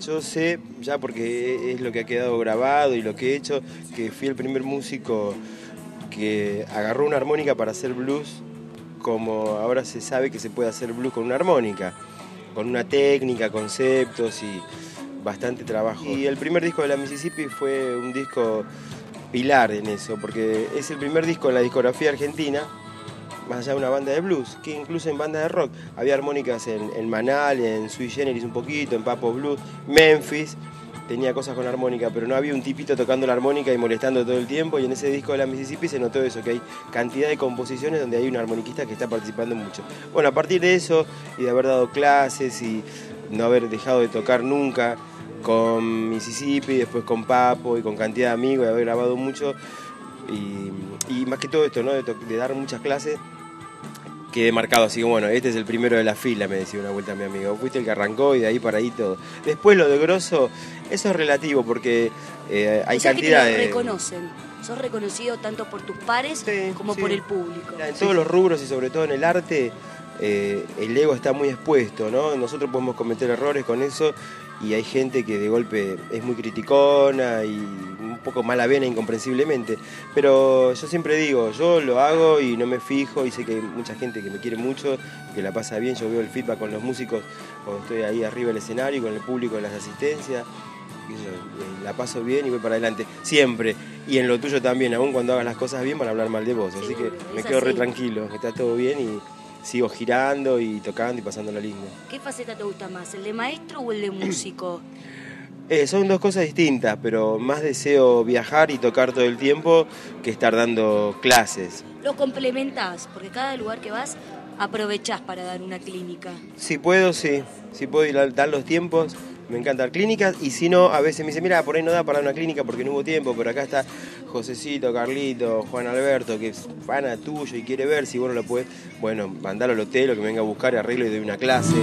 Yo sé, ya porque es lo que ha quedado grabado y lo que he hecho, que fui el primer músico que agarró una armónica para hacer blues, como ahora se sabe que se puede hacer blues con una armónica, con una técnica, conceptos y bastante trabajo. Y el primer disco de la Mississippi fue un disco pilar en eso, porque es el primer disco en la discografía argentina, más allá de una banda de blues, que incluso en bandas de rock. Había armónicas en Manal, en Sui Generis un poquito, en Papo Blues, Memphis, tenía cosas con armónica, pero no había un tipito tocando la armónica y molestando todo el tiempo, y en ese disco de la Mississippi se notó eso, que hay cantidad de composiciones donde hay un armoniquista que está participando mucho. Bueno, a partir de eso, y de haber dado clases y no haber dejado de tocar nunca con Mississippi, después con Papo y con cantidad de amigos, y haber grabado mucho, y más que todo esto, ¿no? de dar muchas clases, quedé marcado, así que bueno, este es el primero de la fila, me decía una vuelta mi amigo. Fuiste el que arrancó y de ahí para ahí todo. Después lo de grosso, eso es relativo porque hay cantidad de... O sea que te lo reconocen. Sos reconocido tanto por tus pares como por el público. En todos los rubros y sobre todo en el arte, el ego está muy expuesto, ¿no? Nosotros podemos cometer errores con eso y hay gente que de golpe es muy criticona y un poco mala vena incomprensiblemente. Pero yo siempre digo, yo lo hago y no me fijo y sé que hay mucha gente que me quiere mucho, que la pasa bien. Yo veo el feedback con los músicos cuando estoy ahí arriba del escenario, con el público en las asistencias. La paso bien y voy para adelante, siempre. Y en lo tuyo también, aún cuando hagas las cosas bien van a hablar mal de vos. Así que me quedo re tranquilo, que está todo bien y sigo girando y tocando y pasándola lindo. ¿Qué faceta te gusta más, el de maestro o el de músico? Son dos cosas distintas, pero más deseo viajar y tocar todo el tiempo que estar dando clases. Lo complementás, porque cada lugar que vas aprovechás para dar una clínica. Si puedo, sí. Si puedo ir a dar los tiempos, me encantan clínicas. Y si no, a veces me dice, mira, por ahí no da para dar una clínica porque no hubo tiempo, pero acá está Josecito, Carlito, Juan Alberto, que es pana tuyo y quiere ver si vos no lo podés. Bueno, mandalo al hotel o que me venga a buscar y arreglo y doy una clase.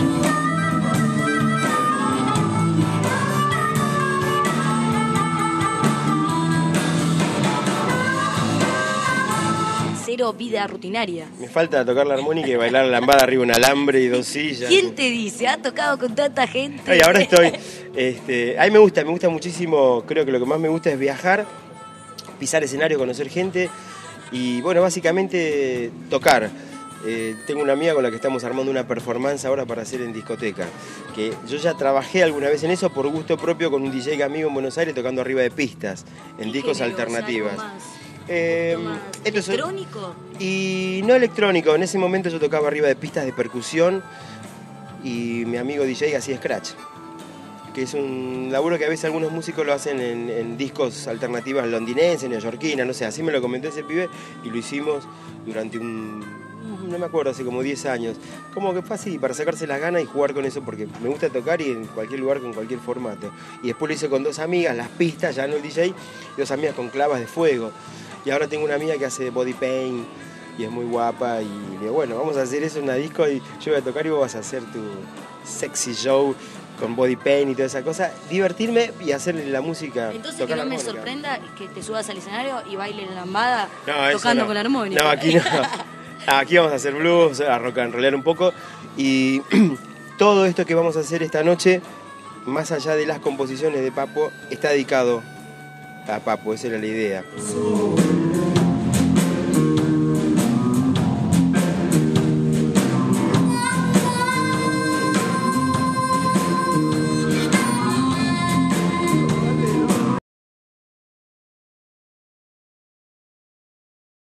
Vida rutinaria. Me falta tocar la armónica y bailar la lambada arriba de un alambre y 2 sillas. ¿Quién te dice? ¿Has tocado con tanta gente? Ay, ahora estoy... a mí me gusta muchísimo, creo que lo que más me gusta es viajar, pisar escenario, conocer gente y, bueno, básicamente tocar. Tengo una amiga con la que estamos armando una performance ahora para hacer en discoteca, que yo ya trabajé alguna vez en eso por gusto propio con un DJ amigo en Buenos Aires tocando arriba de pistas, en discos alternativas. ¿Electrónico? Y no electrónico, en ese momento yo tocaba arriba de pistas de percusión y mi amigo DJ hacía scratch, que es un laburo que a veces algunos músicos lo hacen en discos alternativas londinenses, neoyorquinas, no sé, así me lo comentó ese pibe y lo hicimos durante no me acuerdo, hace como 10 años. Como que fue así, para sacarse las ganas y jugar con eso, porque me gusta tocar y en cualquier lugar con cualquier formato. Y después lo hice con 2 amigas, las pistas, ya no el DJ, y 2 amigas con clavas de fuego. Y ahora tengo una amiga que hace body paint y es muy guapa y digo, bueno, vamos a hacer eso en una disco y yo voy a tocar y vos vas a hacer tu sexy show con body paint y toda esa cosa, divertirme y hacerle la música. Entonces que no me sorprenda que te subas al escenario y bailes la lambada tocando con la armónica. No, aquí no. Aquí vamos a hacer blues, a rock and rollear un poco y todo esto que vamos a hacer esta noche, más allá de las composiciones de Papo, está dedicado a Papo, esa era la idea.